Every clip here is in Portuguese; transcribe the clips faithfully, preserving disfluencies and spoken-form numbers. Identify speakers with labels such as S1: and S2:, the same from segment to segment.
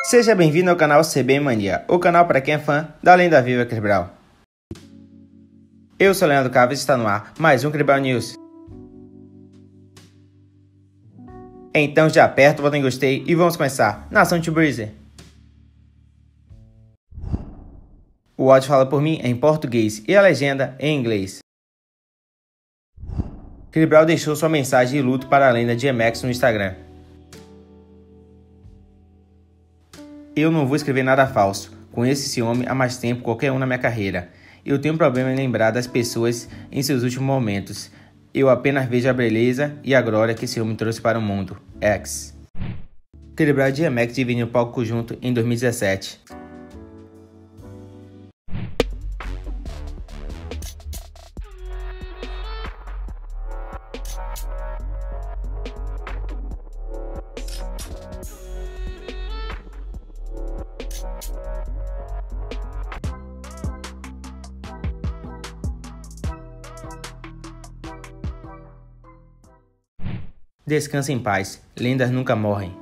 S1: Seja bem-vindo ao canal C B Mania, o canal para quem é fã da lenda viva Chris Brown. Eu sou Leandro Carlos e está no ar mais um Chris Brown News. Então já aperta o botão de gostei e vamos começar. Nação to Breezer. O áudio fala por mim em português e a legenda em inglês. Chris Brown deixou sua mensagem de luto para a lenda D M X no Instagram. Eu não vou escrever nada falso. Conheço esse homem há mais tempo que qualquer um na minha carreira. Eu tenho um problema em lembrar das pessoas em seus últimos momentos. Eu apenas vejo a beleza e a glória que esse homem trouxe para o mundo. X. Chris Brown e D M X dividiram o palco junto em dois mil e dezessete. Descansa em paz, lendas nunca morrem.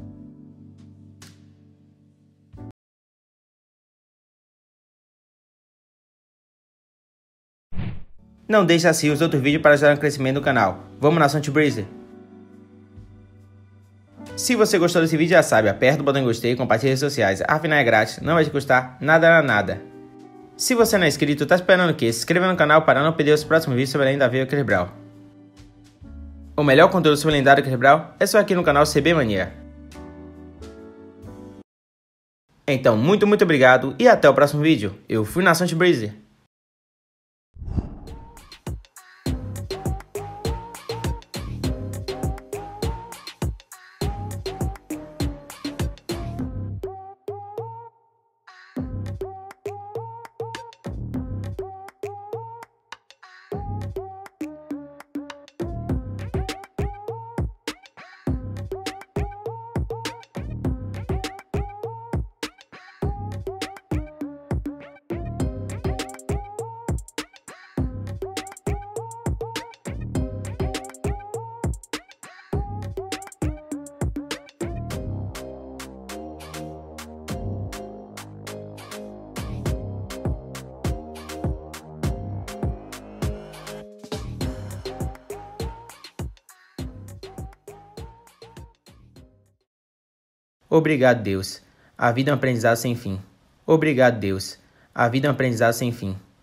S1: Não deixe de assistir os outros vídeos para ajudar no crescimento do canal. Vamos Nação to Breezer! Se você gostou desse vídeo já sabe, aperta o botão de gostei e compartilhe nas redes sociais, afinal é grátis, não vai te custar nada nada. Se você não é inscrito, tá esperando o quê? Se inscreva no canal para não perder os próximos vídeos sobre a lenda viva Chris Brown. O melhor conteúdo sobre o lendário Chris Brown é só aqui no canal C B Mania. Então, muito, muito obrigado e até o próximo vídeo. Eu fui Nação to Breezer. Obrigado, Deus. A vida é um aprendizado sem fim. Obrigado, Deus. A vida é um aprendizado sem fim.